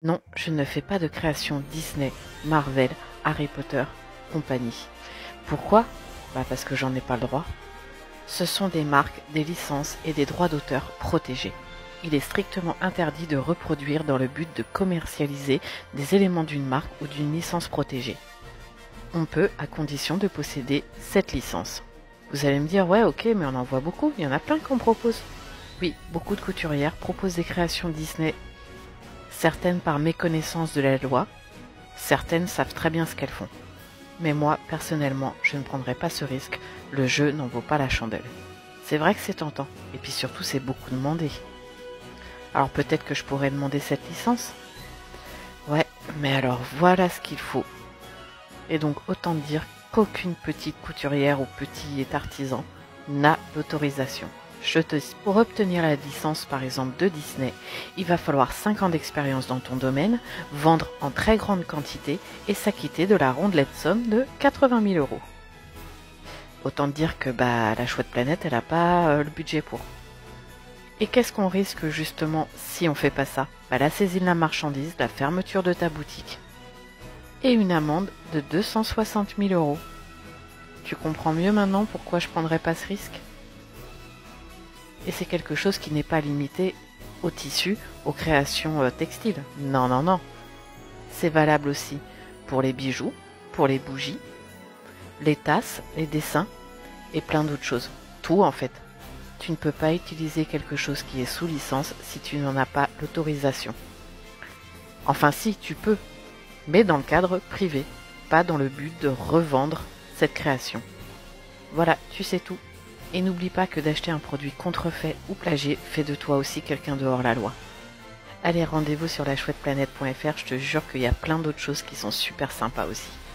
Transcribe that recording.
Non, je ne fais pas de création Disney, Marvel, Harry Potter, compagnie. Pourquoi? Parce que j'en ai pas le droit. Ce sont des marques, des licences et des droits d'auteur protégés. Il est strictement interdit de reproduire dans le but de commercialiser des éléments d'une marque ou d'une licence protégée. On peut, à condition de posséder cette licence. Vous allez me dire, ouais, ok, mais on en voit beaucoup, il y en a plein qu'on propose. Oui, beaucoup de couturières proposent des créations Disney, certaines par méconnaissance de la loi, certaines savent très bien ce qu'elles font. Mais moi, personnellement, je ne prendrai pas ce risque, le jeu n'en vaut pas la chandelle. C'est vrai que c'est tentant, et puis surtout c'est beaucoup demandé. Alors peut-être que je pourrais demander cette licence? Ouais, mais alors voilà ce qu'il faut. Et donc autant dire qu'aucune petite couturière ou petit artisan n'a l'autorisation. Pour obtenir la licence par exemple de Disney, il va falloir 5 ans d'expérience dans ton domaine, vendre en très grande quantité et s'acquitter de la rondelette somme de 80 000 €. Autant dire que la chouette planète, elle n'a pas le budget pour. Et qu'est-ce qu'on risque justement si on fait pas ça? La saisie de la marchandise, la fermeture de ta boutique et une amende de 260 000 €. Tu comprends mieux maintenant pourquoi je prendrais pas ce risque? Et c'est quelque chose qui n'est pas limité au tissu, aux créations textiles. Non, non, non. C'est valable aussi pour les bijoux, pour les bougies, les tasses, les dessins et plein d'autres choses. Tout en fait. Tu ne peux pas utiliser quelque chose qui est sous licence si tu n'en as pas l'autorisation. Enfin si, tu peux, mais dans le cadre privé, pas dans le but de revendre cette création. Voilà, tu sais tout. Et n'oublie pas que d'acheter un produit contrefait ou plagié fait de toi aussi quelqu'un de hors la loi. Allez, rendez-vous sur lachouetteplanète.fr, je te jure qu'il y a plein d'autres choses qui sont super sympas aussi.